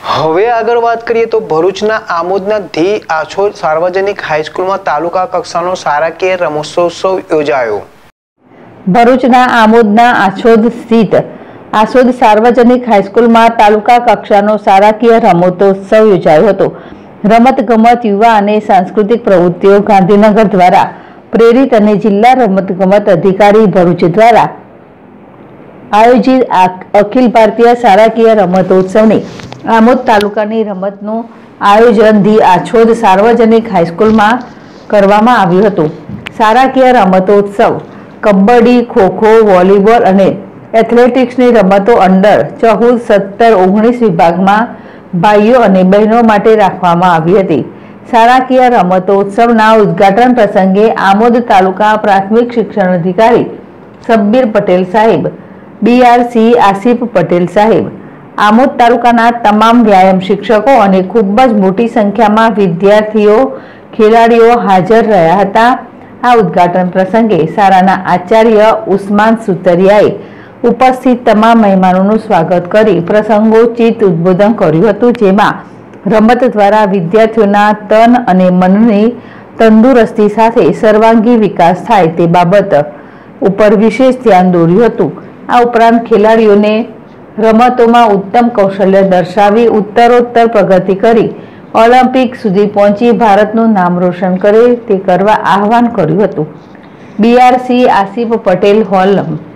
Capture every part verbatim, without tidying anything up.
હવે આગળ વાત કરીએ તો ભરૂચના આમોદના ધી આછોદ સાર્વજનિક હાઈસ્કૂલમાં તાલુકા કક્ષાનો શાળાકીય રમોત્સવ યોજાયો। ભરૂચના આમોદના આછોદ સ્થિત આછોદ સાર્વજનિક હાઈસ્કૂલમાં તાલુકા કક્ષાનો શાળાકીય રમતોત્સવ યોજાયો હતો। રમત ગમત, યુવા અને સાંસ્કૃતિક પ્રવૃત્તિઓ ગાંધીનગર દ્વારા પ્રેરિત અને જિલ્લા રમત ગમત અધિકારી ભરૂચ દ્વારા આયોજિત અખિલ ભારતીય શાળાકીય રમતોત્સવની આમોદ તાલુકાની રમતનું આયોજન ધી આછોદ સાર્વજનિક હાઈસ્કૂલમાં કરવામાં આવ્યું હતું। શાળાકીય રમતોત્સવ કબડ્ડી, ખોખો, વોલીબોલ અને એથ્લેટિક્સની રમતો અંડર ચૌદ, સત્તર, ઓગણીસ વિભાગમાં ભાઈઓ અને બહેનો માટે રાખવામાં આવી હતી। શાળાકીય રમતોત્સવના ઉદ્ઘાટન પ્રસંગે આમોદ તાલુકા પ્રાથમિક શિક્ષણ અધિકારી સબ્બીર પટેલ સાહેબ, બીઆરસી આસિફ પટેલ સાહેબ, આમોદ તાલુકાના તમામ વ્યાયામ શિક્ષકો અને ખૂબ જ મોટી સંખ્યામાં વિદ્યાર્થીઓ, ખેલાડીઓ હાજર રહ્યા હતા। આ ઉદ્ઘાટન પ્રસંગે શાળાના આચાર્ય ઉસ્માન સુતરિયાએ ઉપસ્થિત તમામ મહેમાનોનું સ્વાગત કરી પ્રસંગોચિત ઉદ્બોધન કર્યું હતું, જેમાં રમત દ્વારા વિદ્યાર્થીઓના તન અને મનની તંદુરસ્તી સાથે સર્વાંગી વિકાસ થાય તે બાબત ઉપર વિશેષ ધ્યાન દોર્યું હતું। આ ઉપરાંત ખેલાડીઓને રમતોમાં ઉત્તમ કૌશલ્ય દર્શાવી ઉત્તરોત્તર પ્રગતિ કરી ઓલિમ્પિક સુધી પહોંચી ભારતનું નામ રોશન કરે તે કરવા આહવાન કર્યું હતું। બીઆરસી આસિફ પટેલ હોલ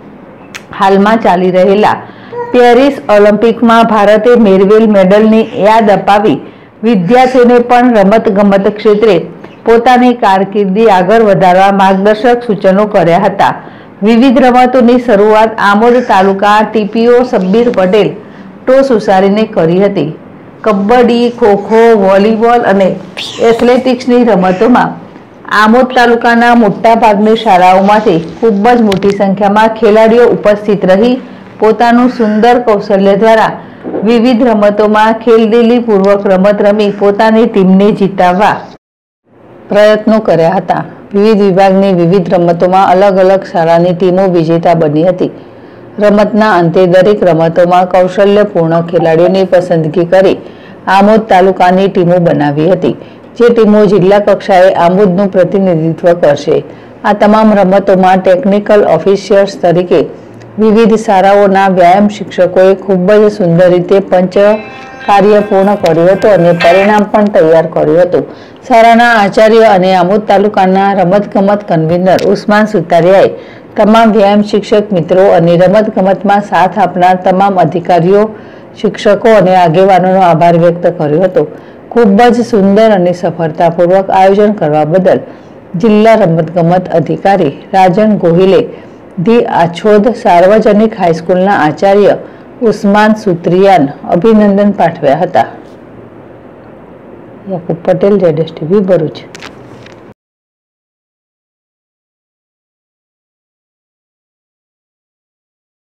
હાલમાં ચાલી રહેલા પેરિસ ઓલિમ્પિકમાં ભારતે મેળવેલ મેડલની યાદ અપાવી વિદ્યાર્થીઓને પણ રમત ગમત ક્ષેત્રે પોતાની કારકિર્દી આગળ વધારવા માર્ગદર્શક સૂચનો કર્યા હતા। વિવિધ રમતોની શરૂઆત આમોદ તાલુકા ટીપીઓ સબ્બીર પટેલ ટોસ ઉસારીને કરી હતી। કબડ્ડી, ખોખો, વોલીબોલ અને એથ્લેટિક્સની રમતોમાં આમોદ તાલુકાના મોટાભાગની શાળાઓમાંથી ખૂબ જ મોટી સંખ્યામાં ખેલાડીઓ ઉપસ્થિત રહી પોતાનું સુંદર કૌશલ્ય દ્વારા વિવિધ રમતોમાં ખેલદિલીપૂર્વક રમત રમી પોતાની ટીમને જીતાવવા પ્રયત્નો કર્યા હતા। વિવિધ વિભાગની વિવિધ રમતોમાં અલગ અલગ શાળાની ટીમો વિજેતા બની હતી। રમતના અંતે દરેક રમતોમાં કૌશલ્યપૂર્ણ ખેલાડીઓની પસંદગી કરી આમોદ તાલુકાની ટીમો બનાવી હતી, જે ટીમો જિલ્લા કક્ષાએ આમોદનું પ્રતિનિધિત્વ કરશે। આ તમામ રમતોમાં ટેકનિકલ ઓફિશિયર્સ તરીકે વિવિધ શાળાઓના વ્યાયામ શિક્ષકોએ ખૂબ જ સુંદર રીતે પંચ કાર્ય પૂર્ણ કર્યું હતું અને પરિણામ પણ તૈયાર કર્યું હતું। શાળાના આચાર્ય અને આમોદ તાલુકાના રમતગમત કન્વીનર ઉસ્માન સુતારિયાએ તમામ વ્યાયામ શિક્ષક મિત્રો અને રમતગમતમાં સાથ આપનાર તમામ અધિકારીઓ, શિક્ષકો અને આગેવાનોનો આભાર વ્યક્ત કર્યો હતો। ખૂબ જ સુંદર અને સફળતાપૂર્વક આયોજન કરવા બદલ જિલ્લા રમતગમત અધિકારી રાજન ગોહિલે ધી આછોદ સાર્વજનિક હાઈસ્કૂલના આચાર્ય ઉસ્માન સુતરિયાન અભિનંદન પાઠવ્યા હતા। યાકુબ પટેલ, જેડેશ ટીવી, ભરૂચ।